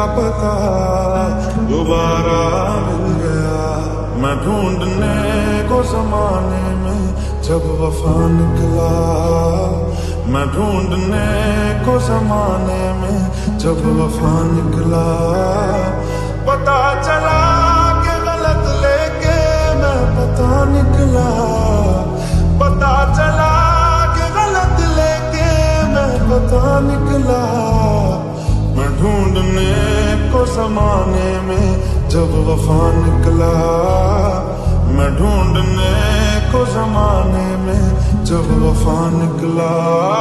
पता दोबारा मिल गया। मैं ढूंढने को जमाने में जब वफा निकला, मैं ढूंढने को जमाने में जब वफा निकला। पता चला कि गलत लेके मैं पता निकला, पता चला कि गलत लेके मैं पता निकला। मैं ढूंढने को जमाने में जब वफा निकला, मैं ढूंढने को जमाने में जब वफा निकला।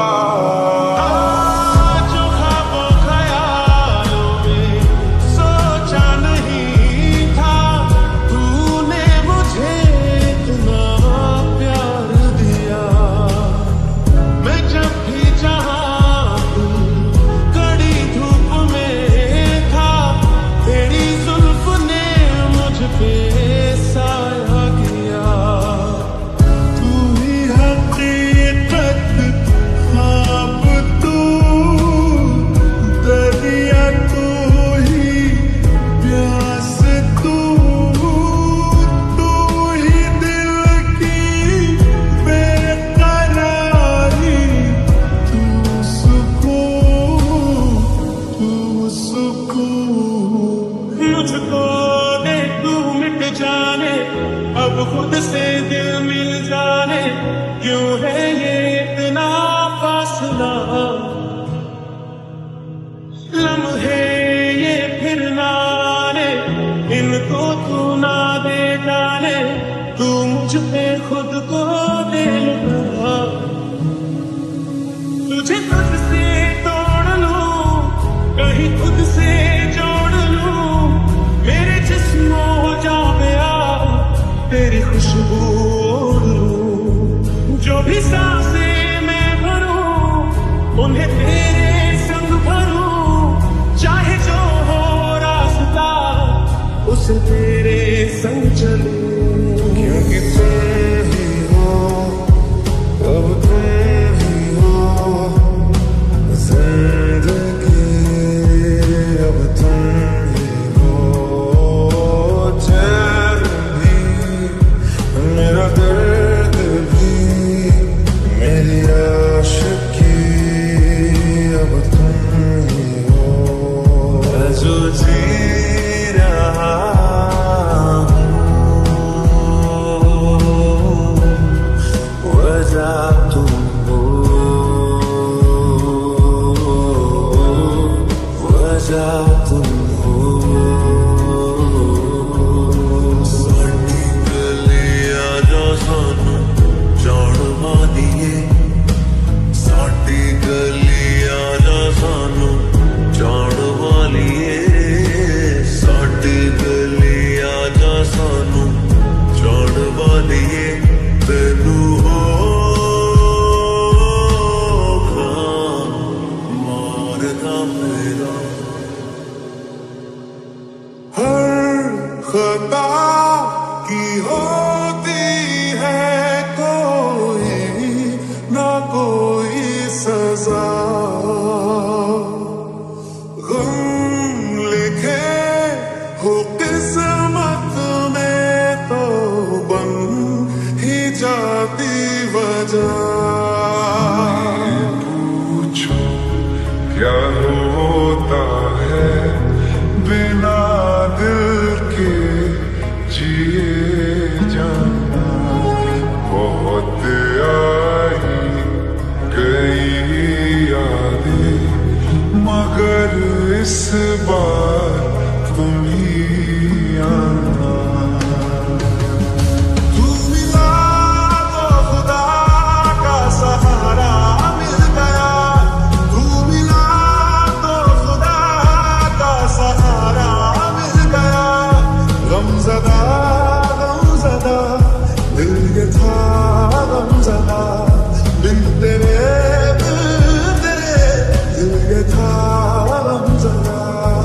मुझको दे तू मिट जाने, अब खुद से दिल मिल जाने। क्यों है ये इतना फासला, लम्हे ये फिर ना आने, इनको तू ना दे जाने। तू मुझ पे खुद को दे लुटा, तुझे खुद से तोड़ लूं, कहीं खुद से तेरी खुशबू ओढ़ लूं। जो भी सांसें मैं भरूं उन्हें तेरे संग भरूं। चाहे जो हो रास्ता उसे तेरे संग चलूं। क्योंकि तुम ही हो, अब तुम ही हो जिंदगी, अब तुम ही हो। चैन मेरा दर्द भी, मेरी आशिकी, अब तुम ही हो। जो जी रहा हूँ वजह तुम हो, वजह तुम हो। खता की होती है कोई ना कोई सजा, गम लिखे हो किस्मत में तो बन ही जाती वजह। पूछो क्या होता है बिना दिल के जिए जाना। बहुत आई गई यादें मगर इस बार तुम ही आना। तू मिला तो खुदा का सहारा मिल गया, तू मिला तो खुदा का सहारा मिल गया। गमज़दा गमज़दा दिल ये था गमज़दा, बिन तेरे दिल ये था गमज़दा।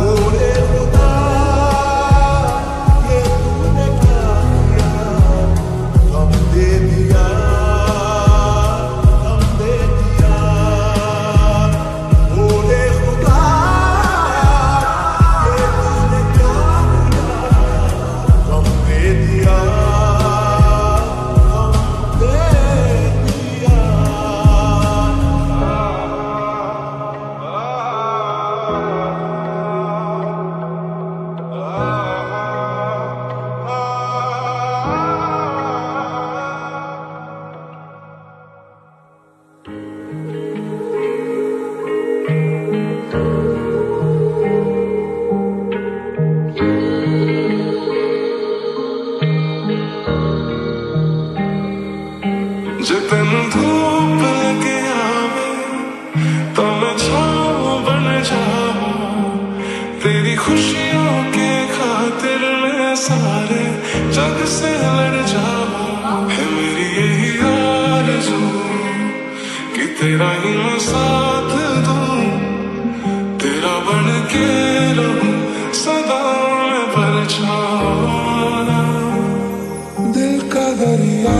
सारे जग से लड़ जाऊं, है मेरी यही आरज़ू कि तेरा ही मैं साथ दूं, तेरा बन के रहूं सदा मैं परछाना। दिल का दरिया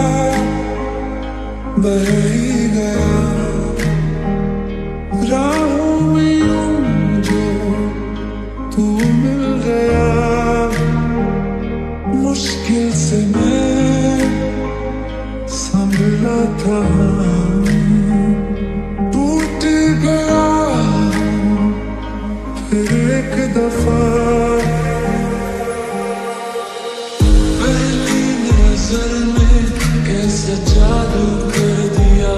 बह ही गया, राहों में यूं जो तू मिल गया, मुश्किल से मैं संभला था, टूट गया फिर एक दफा। पहली नजर में कैसे जादू कर दिया,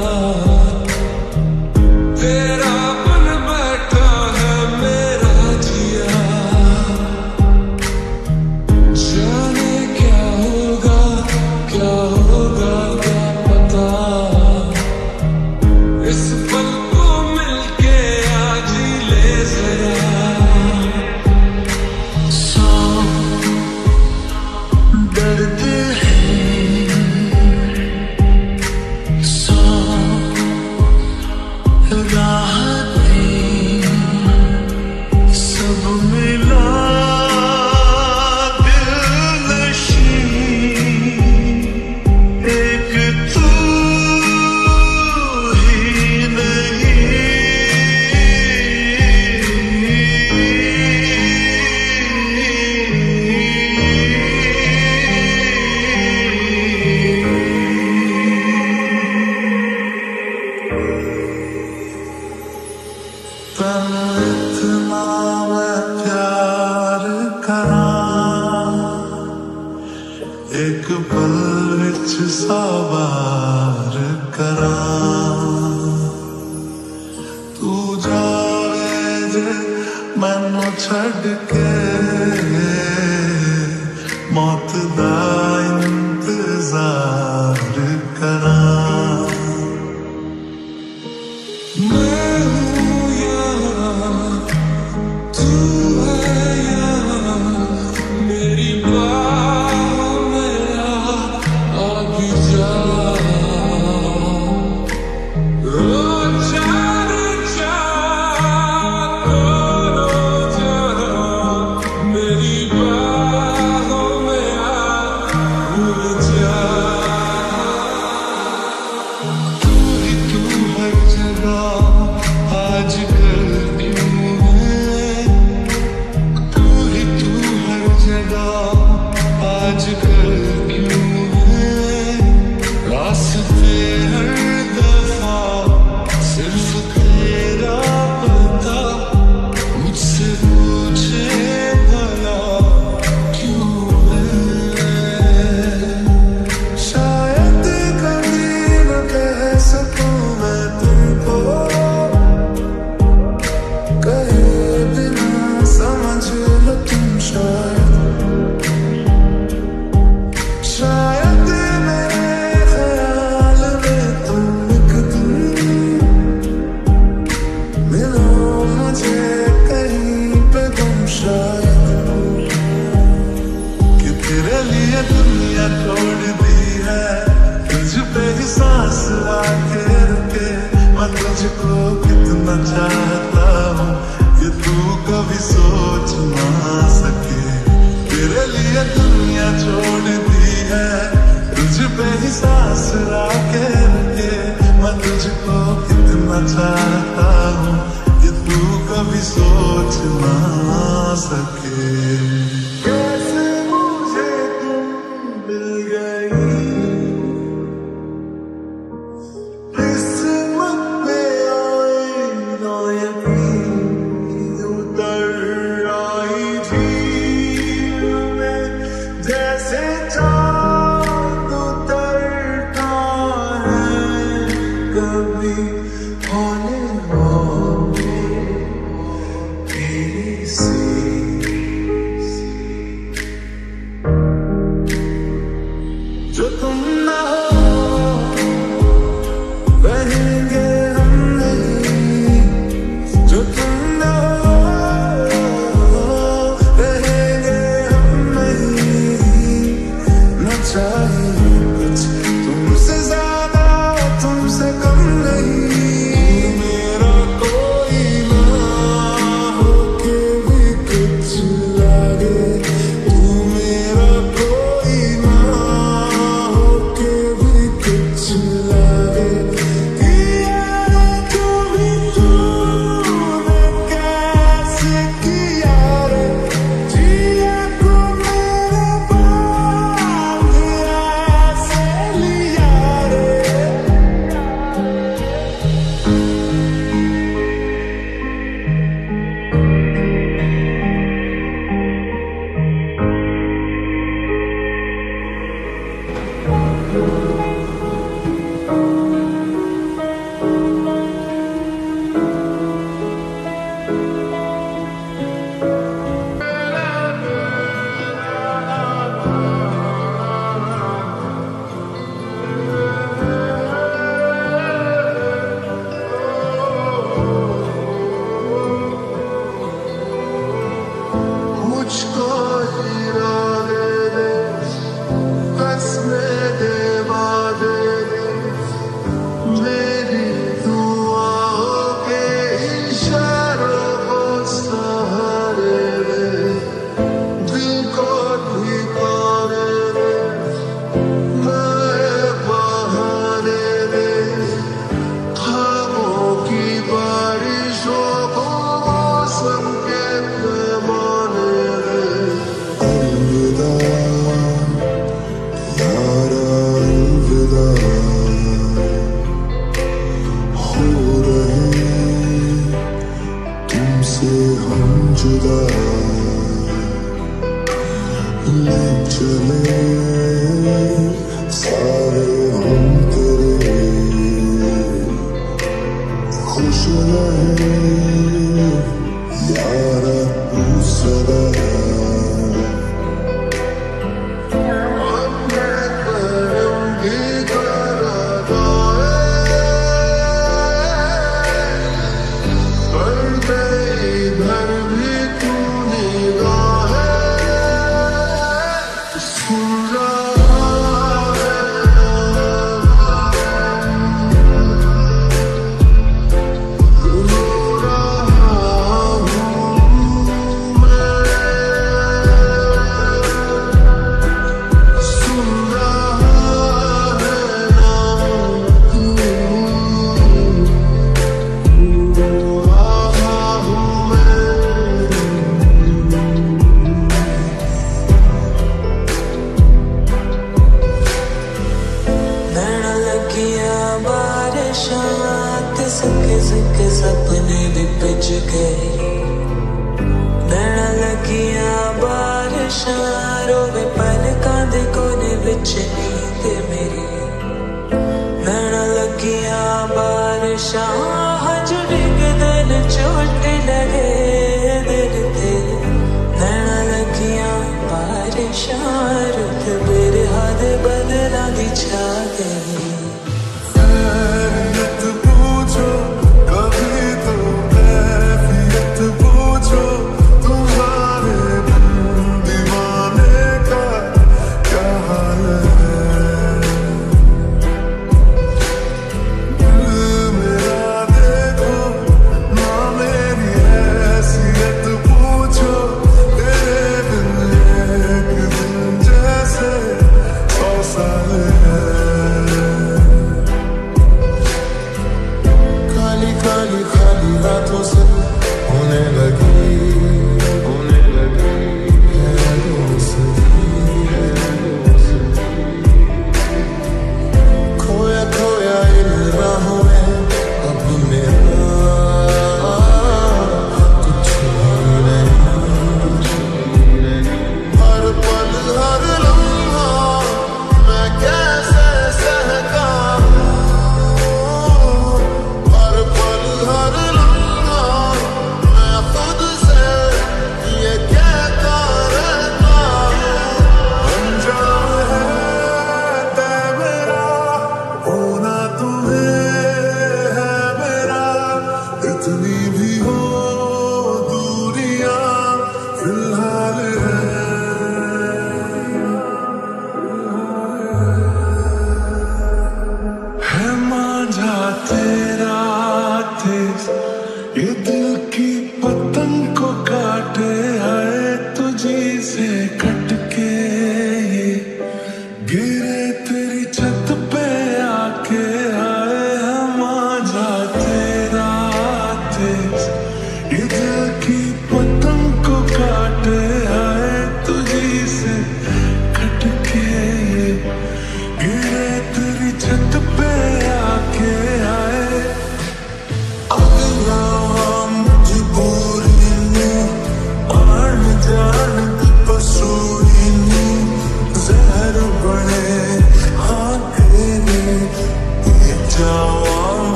तेरा बन बैठा है मेरा जिया, जाने क्या होगा क्या पता, इस पल को मिलके आज ही ले जरा। सौ दर्द है, सौ राहतें, सब मिला दिलनशी, एक तू ही नहीं। तन्नू इतना मैं प्यार करां, एक पल विच सवार करां, तू जावे जे मैनू छड़ के, मौत दा इंतजार करां। मैं हूँ यहाँ, तू है यहाँ, मेरी बाहों में आ भी जा, रो जा मेरी बाहों में भूल जा। तू ही तू हर जगह आजकल क्यों है, तू ही तू हर जगह आजकल क्यों है, रास्ते हर दफा सिर्फ तेरा पता, मुझसे पूछे भला क्यों है। शायद कभी न कह सकूं मैं तुमको, कहे बिना समझ लो तुम शायद मेरे ख्याल में तुम एक दिन मिलो मुझे कहीं पे गुम, शायद कि तेरे लिए दुनिया छोड़ दी है, तुझ पे ही सांस आके रुके, मैं तुझको कितना चाहता हूँ ये तू कभी सोच ना सके। तेरे लिए दुनिया छोड़ दी है, तुझ पे ही सांस आके रुके, मैं तुझको कितना चाहता हूँ ये तू कभी सोच ना सके। कैसे मुझे तुम मिल गई, किस्मत में आई ना यकीन, उतर आई झील में जैसे चाँद उतरता है कभी होने वाली तेरी सी। जो तुम ना हो रहेंगे हम नहीं, जो तुम ना हो रहेंगे हम नहीं, जुदा ले चले सारे हम तेरे, खुश रहे यारा तू सदा। के सपने भी पिच गए, नैना लगिया बारिशां रोवे पलकां दे कोने विच नींद मेरी। नैना लगिया बारिशां हज डिगदे न चोट लगे दिल ते। नैना लगिया बारिशां रुत बिरहा दे बदलां दी छा गई।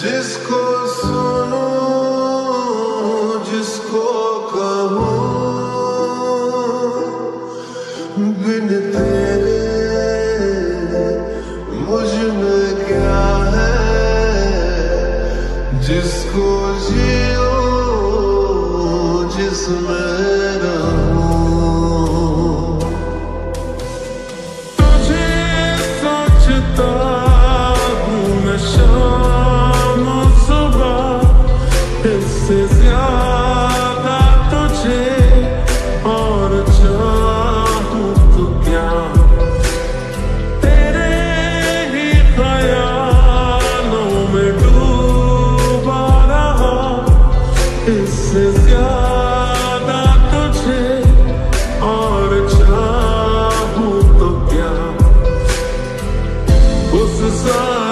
जिसको सुनो जिसको कहूँ बिन तेरे मुझ में क्या है, जिसको जियो जिसमें रहूं। तुझे सोचता हूँ मैं शाम सुबह, इससे ज्यादा तुझे और चाहूँ तो क्या, तेरे ही ख्यालों में डूबा रहा, इससे ज्यादा तुझे और चाहूँ तो क्या। उस